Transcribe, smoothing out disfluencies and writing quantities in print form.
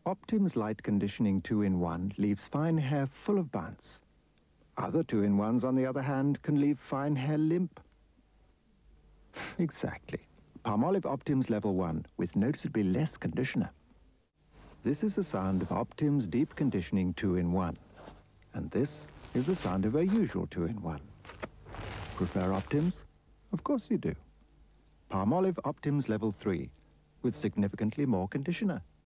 Optims Light Conditioning 2-in-1 leaves fine hair full of bounce. Other 2-in-1s, on the other hand, can leave fine hair limp. Exactly. Palmolive Optims Level 1 with noticeably less conditioner. This is the sound of Optims Deep Conditioning 2-in-1. And this is the sound of our usual 2-in-1. Prefer Optims? Of course you do. Palmolive Optims Level 3 with significantly more conditioner.